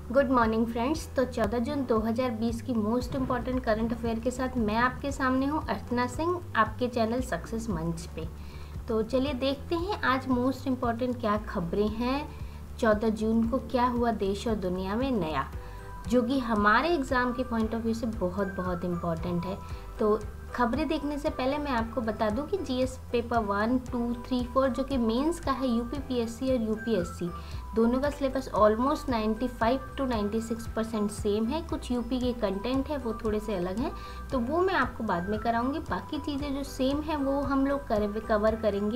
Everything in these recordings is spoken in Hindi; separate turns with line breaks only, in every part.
Good morning friends. तो 14 जून 2020 की मोस्ट इम्पॉर्टेंट करंट अफेयर के साथ मैं आपके सामने हूँ अर्चना सिंह, आपके चैनल सक्सेस मंच पे। तो चलिए देखते हैं आज मोस्ट इम्पॉर्टेंट क्या खबरें हैं। 14 जून को क्या हुआ देश और दुनिया में नया, जो कि हमारे एग्ज़ाम के पॉइंट ऑफ व्यू से बहुत बहुत इम्पॉर्टेंट है। तो खबरें देखने से पहले मैं आपको बता दूं कि जीएस पेपर 1, 2, 3, 4 जो कि मेंस का है यूपीपीएससी और यूपीएससी, दोनों का सिलेबस ऑलमोस्ट 95 to 96% सेम है। कुछ यूपी के कंटेंट है वो थोड़े से अलग हैं, तो वो मैं आपको बाद में कराऊंगी। बाकी चीज़ें जो सेम है वो हम लोग कवर करेंगे।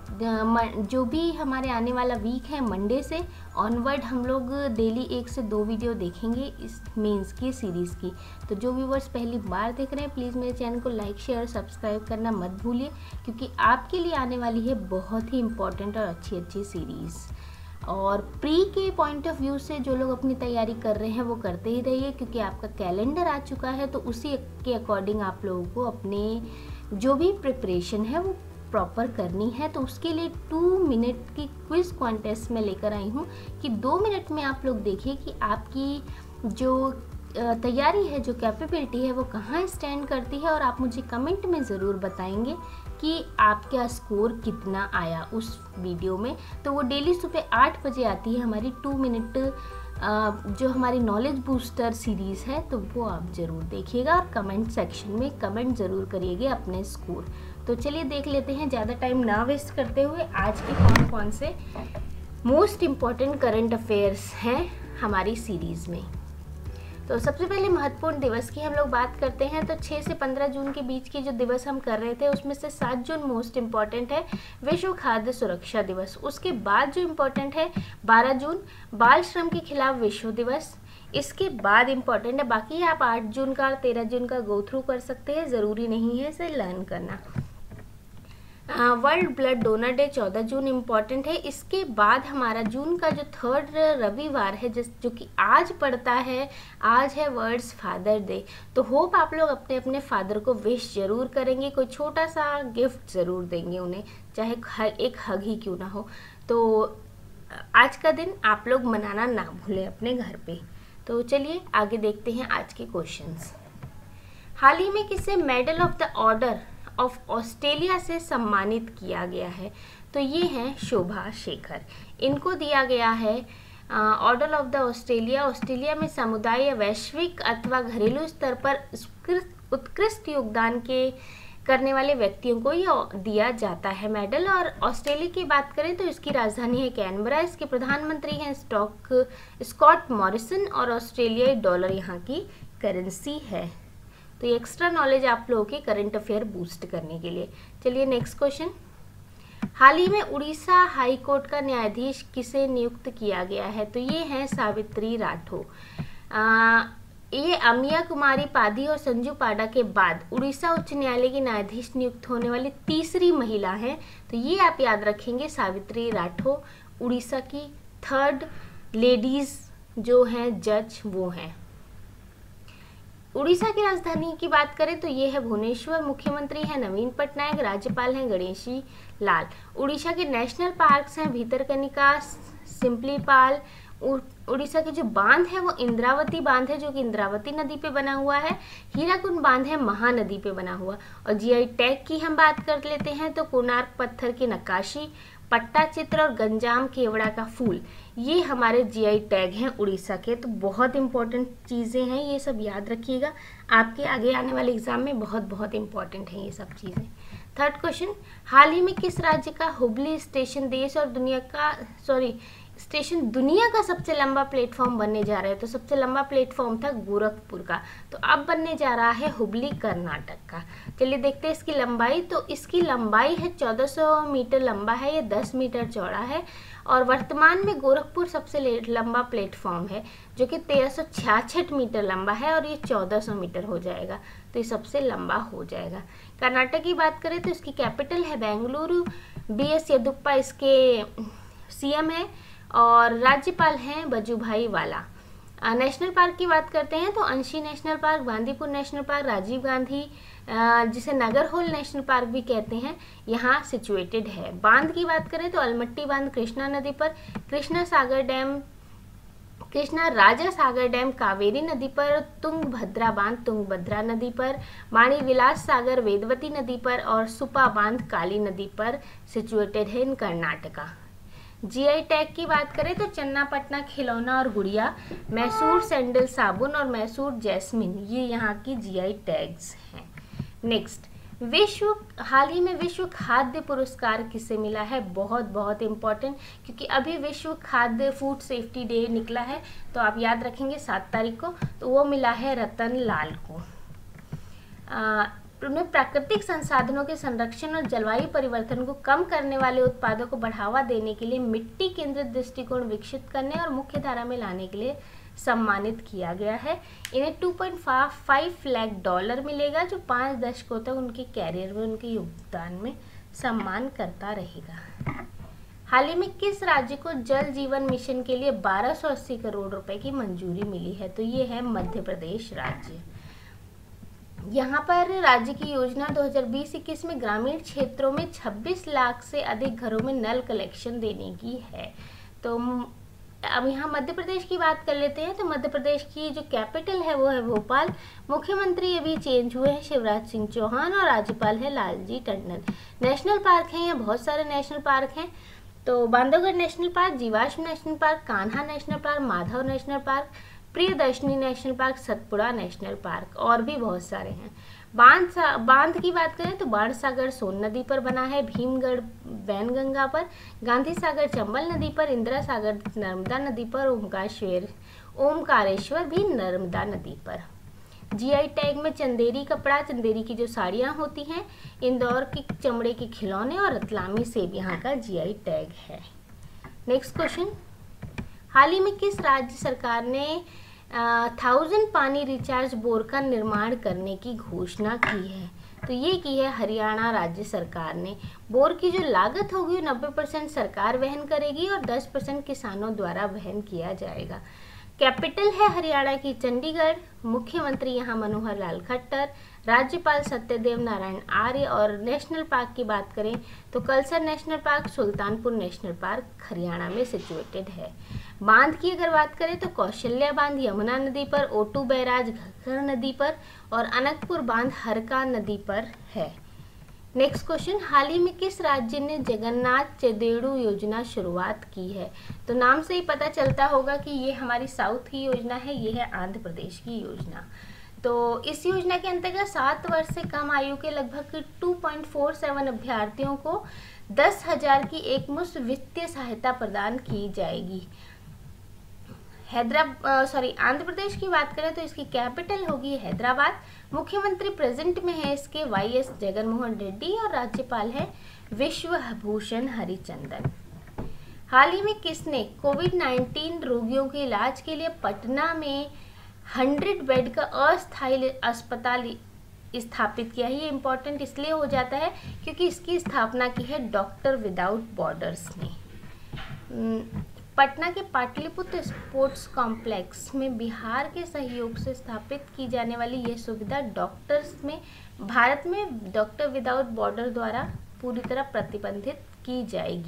जो भी हमारे आने वाला वीक है मंडे से ऑनवर्ड हम लोग डेली 1 से 2 वीडियो देखेंगे इस मेंस की सीरीज़ की। तो जो व्यूवर्स पहली बार देख रहे हैं प्लीज़ मेरे चैनल को लाइक शेयर सब्सक्राइब करना मत भूलिए, क्योंकि आपके लिए आने वाली है बहुत ही इम्पॉर्टेंट और अच्छी सीरीज़। और प्री के पॉइंट ऑफ व्यू से जो लोग अपनी तैयारी कर रहे हैं वो करते ही रहिए, क्योंकि आपका कैलेंडर आ चुका है। तो उसी के अकॉर्डिंग आप लोगों को अपने जो भी प्रिपरेशन है वो प्रॉपर करनी है। तो उसके लिए 2 मिनट की क्विज कॉन्टेस्ट में लेकर आई हूँ कि 2 मिनट में आप लोग देखिए कि आपकी जो तैयारी है, जो कैपेबिलिटी है वो कहाँ स्टैंड करती है। और आप मुझे कमेंट में ज़रूर बताएंगे कि आपका स्कोर कितना आया उस वीडियो में। तो वो डेली सुबह 8 बजे आती है हमारी 2 मिनट जो हमारी नॉलेज बूस्टर सीरीज़ है, तो वो आप ज़रूर देखिएगा और कमेंट सेक्शन में कमेंट ज़रूर करिएगा अपने स्कोर। तो चलिए देख लेते हैं ज़्यादा टाइम ना वेस्ट करते हुए आज के कौन से मोस्ट इम्पॉर्टेंट करंट अफेयर्स हैं हमारी सीरीज़ में। तो सबसे पहले महत्वपूर्ण दिवस की हम लोग बात करते हैं। तो 6 से 15 जून के बीच की जो दिवस हम कर रहे थे उसमें से 7 जून मोस्ट इम्पॉर्टेंट है, विश्व खाद्य सुरक्षा दिवस। उसके बाद जो इम्पोर्टेंट है 12 जून बाल श्रम के खिलाफ विश्व दिवस। इसके बाद इम्पॉर्टेंट है, बाकी आप 8 जून का 13 जून का गो थ्रू कर सकते हैं, ज़रूरी नहीं है इसे लर्न करना। वर्ल्ड ब्लड डोनर डे 14 जून इम्पॉर्टेंट है। इसके बाद हमारा जून का जो 3rd रविवार है जो कि आज पड़ता है, आज है वर्ल्ड्स फादर डे। तो होप आप लोग अपने अपने फादर को विश ज़रूर करेंगे, कोई छोटा सा गिफ्ट ज़रूर देंगे उन्हें, चाहे एक हग ही क्यों ना हो। तो आज का दिन आप लोग मनाना ना भूलें अपने घर पे। तो चलिए आगे देखते हैं आज के क्वेश्चंस। हाल ही में किसे medal of the order of Australia से सम्मानित किया गया है? तो ये हैं शोभा शेखर। इनको दिया गया है order of the Australia. Australia में समुदाय या वैश्विक अथवा घरेलू स्तर पर उत्कृष्ट योगदान के करने वाले व्यक्तियों को ये दिया जाता है मेडल। और ऑस्ट्रेलिया की बात करें तो इसकी राजधानी है कैनबरा। इसके प्रधानमंत्री हैं स्कॉट मॉरिसन और ऑस्ट्रेलियाई डॉलर यहाँ की करेंसी है। तो ये एक्स्ट्रा नॉलेज आप लोगों के करंट अफेयर बूस्ट करने के लिए। चलिए नेक्स्ट क्वेश्चन। हाल ही में उड़ीसा हाई कोर्ट का न्यायाधीश किसे नियुक्त किया गया है? तो ये हैं सावित्री राठौर। ये अमिया कुमारी पाधी और संजू पाडा के बाद उड़ीसा उच्च न्यायालय की न्यायाधीश नियुक्त होने वाली तीसरी महिला हैं। तो ये आप याद रखेंगे, सावित्री राठौर उड़ीसा की 3rd लेडीज जो हैं जज वो हैं। उड़ीसा की राजधानी की बात करें तो ये है भुवनेश्वर। मुख्यमंत्री हैं नवीन पटनायक, राज्यपाल हैं गणेशी लाल। उड़ीसा के नेशनल पार्क्स हैं भितरकनिका, सिम्पलीपाल। उड़ीसा के जो बांध है वो इंद्रावती बांध है जो कि इंद्रावती नदी पे बना हुआ है। हीराकुंड बांध है महानदी पे बना हुआ। और जीआई टैग की हम बात कर लेते हैं तो कोणार्क पत्थर की नक्काशी, पट्टा चित्र और गंजाम केवड़ा का फूल, ये हमारे जीआई टैग हैं उड़ीसा के। तो बहुत इंपॉर्टेंट चीज़ें हैं, ये सब याद रखिएगा, आपके आगे आने वाले एग्जाम में बहुत इंपॉर्टेंट हैं ये सब चीज़ें। 3rd question. हाल ही में किस राज्य का हुबली स्टेशन देश और दुनिया का सबसे लंबा प्लेटफॉर्म बनने जा रहा है? तो सबसे लंबा प्लेटफॉर्म था गोरखपुर का, तो अब बनने जा रहा है हुबली कर्नाटक का। चलिए देखते हैं इसकी लंबाई। तो इसकी लंबाई है 1400 मीटर लंबा है, ये 10 मीटर चौड़ा है। और वर्तमान में गोरखपुर सबसे लंबा प्लेटफॉर्म है जो कि 1366 मीटर लंबा है और ये 1400 मीटर हो जाएगा, तो ये सबसे लंबा हो जाएगा। कर्नाटक की बात करें तो इसकी कैपिटल है बेंगलुरु। BS येदुप्पा इसके CM है और राज्यपाल हैं वजुभाई वाला। नेशनल पार्क की बात करते हैं तो Anshi national park, Bandipur national park, Rajiv Gandhi जिसे नागरहोल नेशनल पार्क भी कहते हैं, यहाँ सिचुएटेड है। बांध की बात करें तो अलमट्टी बांध कृष्णा नदी पर, कृष्णा सागर डैम कृष्णा राजा सागर डैम कावेरी नदी पर, तुंगभद्रा बांध तुंगभद्रा नदी पर, वाणी विलास सागर वेदवती नदी पर और सुपा बांध काली नदी पर सिचुएटेड है इन कर्नाटका। जीआई टैग की बात करें तो चन्नापटना खिलौना और गुड़िया, मैसूर सैंडल साबुन और मैसूर जैस्मिन, ये यहाँ की जीआई टैग्स हैं। नेक्स्ट, हाल ही में विश्व खाद्य पुरस्कार किसे मिला है? बहुत इम्पोर्टेंट, क्योंकि अभी विश्व खाद्य फूड सेफ्टी डे निकला है, तो आप याद रखेंगे 7 तारीख को, तो वो मिला है रतन लाल को। उन्हें प्राकृतिक संसाधनों के संरक्षण और जलवायु परिवर्तन को कम करने वाले उत्पादों को बढ़ावा देने के लिए मिट्टी केंद्रित दृष्टिकोण विकसित करने और मुख्य धारा में लाने के लिए सम्मानित किया गया है। इन्हें $2.5 लाख मिलेगा, जो 5 दशकों तक उनके कैरियर में उनके योगदान में सम्मान करता रहेगा। हाल ही में किस राज्य को जल जीवन मिशन के लिए 1280 करोड़ रुपए की मंजूरी मिली है? तो ये है मध्य प्रदेश राज्य। यहाँ पर राज्य की योजना 2020-21 में ग्रामीण क्षेत्रों में 26 लाख से अधिक घरों में नल कलेक्शन देने की है। तो अब यहाँ मध्य प्रदेश की बात कर लेते हैं। तो मध्य प्रदेश की जो कैपिटल है वो है भोपाल। मुख्यमंत्री अभी चेंज हुए हैं, शिवराज सिंह चौहान, और राज्यपाल है लालजी टंडन। नेशनल पार्क हैं, यहाँ बहुत सारे नेशनल पार्क हैं। तो बांधवगढ़ नेशनल पार्क, जीवाश्म national park, Kanha national park, Madhav national park, Priyadarshini national park, Satpura national park, और भी बहुत सारे हैं। बांध की बात करें तो बाणसागर सोन नदी पर बना है, भीमगढ़ वैनगंगा पर, गांधी सागर चंबल नदी पर, इंदिरा सागर नर्मदा नदी पर, ओमकारेश्वर भी नर्मदा नदी पर। जीआई टैग में चंदेरी कपड़ा, चंदेरी की जो साड़ियाँ होती हैं, इंदौर के चमड़े के खिलौने और रतलामी सेब यहाँ का जीआई टैग है। नेक्स्ट क्वेश्चन, हाल ही में किस राज्य सरकार ने 1000 पानी रिचार्ज बोर का निर्माण करने की घोषणा की है? तो ये की है हरियाणा राज्य सरकार ने। बोर की जो लागत होगी 90% सरकार वहन करेगी और 10% किसानों द्वारा वहन किया जाएगा। कैपिटल है हरियाणा की चंडीगढ़, मुख्यमंत्री यहाँ मनोहर लाल खट्टर, राज्यपाल सत्यदेव नारायण आर्य, और नेशनल पार्क की बात करें तो Kalesar national park, Sultanpur national park Haryana में सिचुएटेड है। बांध की अगर बात करें तो कौशल्या बांध यमुना नदी पर, ओटू बैराज घग्गर नदी पर, और अनकपुर बांध हरका नदी पर है। नेक्स्ट क्वेश्चन, हाल ही में किस राज्य ने जगन्नाथ चेदेड़ू योजना शुरुआत की है? तो नाम से ही पता चलता होगा कि ये हमारी साउथ की योजना है, ये है आंध्र प्रदेश की योजना। तो इस योजना के अंतर्गत 7 वर्ष से कम आयु के लगभग 2.47 अभ्यर्थियों को 10,000 की एकमुश्त वित्तीय सहायता प्रदान की जाएगी। आंध्र प्रदेश की बात करें तो इसकी कैपिटल होगी हैदराबाद। मुख्यमंत्री प्रेजेंट में है इसके वाईएस जगनमोहन रेड्डी, और राज्यपाल है विश्वभूषण हरिचंदन। हाल ही में किसने कोविड-19 रोगियों के इलाज के लिए पटना में 100 बेड का अस्थायी अस्पताल स्थापित किया है? ये इम्पोर्टेंट इसलिए हो जाता है क्योंकि इसकी स्थापना की है डॉक्टर विदाउट बॉर्डर्स ने। पटना के पाटलिपुत्र स्पोर्ट्स कॉम्प्लेक्स में बिहार के सहयोग से स्थापित की जाने वाली यह सुविधा डॉक्टर्स में भारत में डॉक्टर विदाउट बॉर्डर द्वारा पूरी तरह प्रबंधित की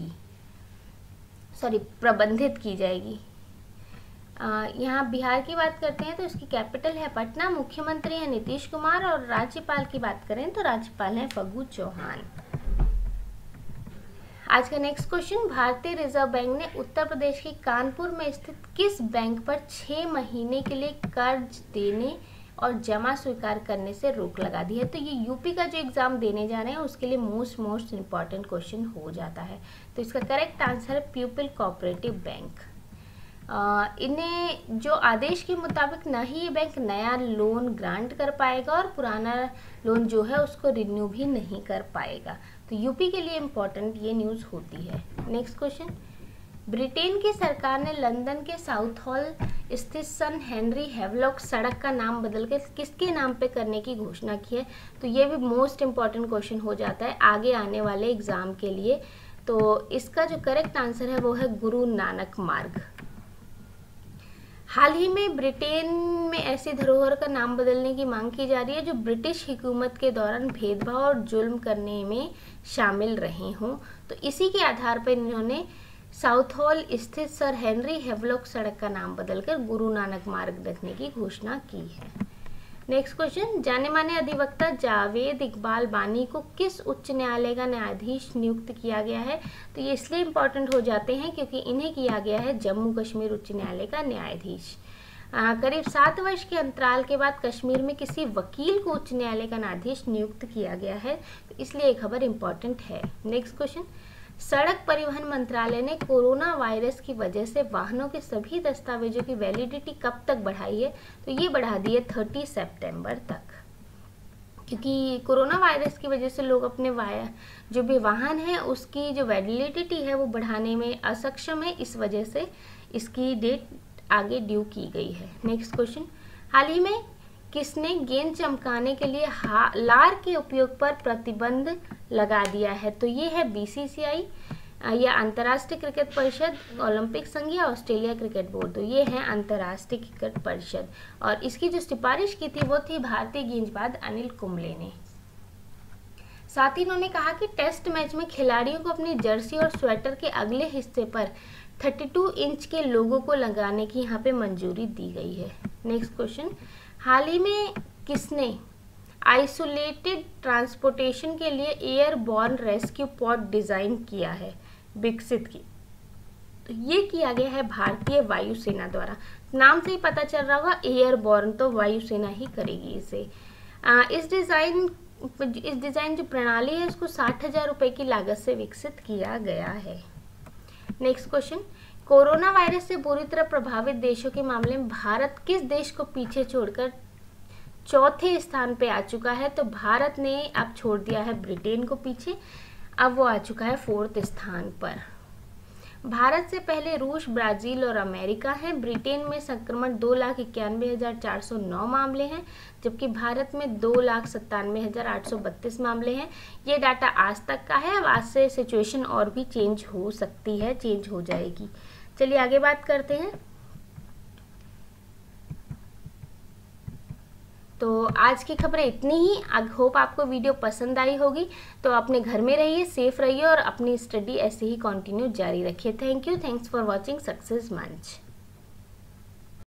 जाएगी। यहाँ बिहार की बात करते हैं तो इसकी कैपिटल है पटना, मुख्यमंत्री है नीतीश कुमार, और राज्यपाल की बात करें तो राज्यपाल है फागू चौहान। आज का नेक्स्ट क्वेश्चन, भारतीय रिजर्व बैंक ने उत्तर प्रदेश के कानपुर में स्थित किस बैंक पर 6 महीने के लिए कर्ज देने और जमा स्वीकार करने से रोक लगा दी है? तो ये यूपी का जो एग्जाम देने जा रहे हैं उसके लिए मोस्ट इम्पॉर्टेंट क्वेश्चन हो जाता है। तो इसका करेक्ट आंसर है पीपल कोऑपरेटिव बैंक। इन्हें जो आदेश के मुताबिक न ही ये बैंक नया लोन ग्रांट कर पाएगा और पुराना लोन जो है उसको रिन्यू भी नहीं कर पाएगा। तो यूपी के लिए इम्पोर्टेंट ये न्यूज़ होती है। नेक्स्ट क्वेश्चन, ब्रिटेन की सरकार ने लंदन के साउथ हॉल स्थित सन हेनरी हैवलॉक सड़क का नाम बदलकर किसके नाम पे करने की घोषणा की है? तो ये भी मोस्ट इम्पॉर्टेंट क्वेश्चन हो जाता है आगे आने वाले एग्जाम के लिए। तो इसका जो करेक्ट आंसर है वो है गुरु नानक मार्ग। हाल ही में ब्रिटेन में ऐसी धरोहर का नाम बदलने की मांग की जा रही है जो ब्रिटिश हुकूमत के दौरान भेदभाव और जुल्म करने में शामिल रहे हों। तो इसी के आधार पर इन्होंने साउथ हॉल स्थित सर हेनरी हेवलॉक सड़क का नाम बदलकर गुरु नानक मार्ग रखने की घोषणा की है। नेक्स्ट क्वेश्चन, जाने माने अधिवक्ता जावेद इकबाल बानी को किस उच्च न्यायालय का न्यायाधीश नियुक्त किया गया है? तो ये इसलिए इम्पोर्टेंट हो जाते हैं क्योंकि इन्हें किया गया है जम्मू कश्मीर उच्च न्यायालय का न्यायाधीश। करीब 7 वर्ष के अंतराल के बाद कश्मीर में किसी वकील को उच्च न्यायालय का न्यायाधीश नियुक्त किया गया है, तो इसलिए ये खबर इम्पोर्टेंट है। नेक्स्ट क्वेश्चन, सड़क परिवहन मंत्रालय ने कोरोना वायरस की वजह से वाहनों के सभी दस्तावेजों की वैलिडिटी कब तक बढ़ाई है? तो ये बढ़ा दी है 30 सितंबर तक, क्योंकि कोरोना वायरस की वजह से लोग अपने जो भी वाहन है उसकी जो वैलिडिटी है वो बढ़ाने में असक्षम है, इस वजह से इसकी डेट आगे ड्यू की गई है। नेक्स्ट क्वेश्चन, हाल ही में किसने गेंद चमकाने के लिए लार के उपयोग पर प्रतिबंध लगा दिया है? तो ये है बीसीसीआई या अंतर्राष्ट्रीय क्रिकेट परिषद, ओलंपिक संघ या ऑस्ट्रेलिया क्रिकेट बोर्ड। तो ये है अंतर्राष्ट्रीय क्रिकेट परिषद, और इसकी जो सिफारिश की थी वो थी भारतीय गेंदबाज अनिल कुंबले ने। साथ ही उन्होंने कहा कि टेस्ट मैच में खिलाड़ियों को अपनी जर्सी और स्वेटर के अगले हिस्से पर 32 इंच के लोगो को लगाने की यहाँ पे मंजूरी दी गई है। नेक्स्ट क्वेश्चन, हाल ही में किसने आइसोलेटेड ट्रांसपोर्टेशन के लिए एयरबॉर्न रेस्क्यू पॉड डिजाइन किया है, विकसित की? तो ये किया गया है भारतीय वायुसेना द्वारा। नाम से ही पता चल रहा होगा एयरबॉर्न, तो वायुसेना ही करेगी इसे। इस डिजाइन जो प्रणाली है इसको 60,000 रुपए की लागत से विकसित किया गया है। नेक्स्ट क्वेश्चन, कोरोना वायरस से बुरी तरह प्रभावित देशों के मामले में भारत किस देश को पीछे छोड़कर चौथे स्थान पे आ चुका है? तो भारत ने अब छोड़ दिया है ब्रिटेन को पीछे, अब वो आ चुका है 4th स्थान पर। भारत से पहले रूस, ब्राजील और अमेरिका हैं। ब्रिटेन में संक्रमण 2,91,409 मामले हैं, जबकि भारत में 2,97,832 मामले हैं। ये डाटा आज तक का है, अब आज से सिचुएशन और भी चेंज हो सकती है, चेंज हो जाएगी। चलिए आगे बात करते हैं। तो आज की खबरें इतनी ही। आई होप आपको वीडियो पसंद आई होगी। तो अपने घर में रहिए, सेफ रहिए और अपनी स्टडी ऐसे ही कंटिन्यू जारी रखिए। Thank you, thanks for watching success मंच।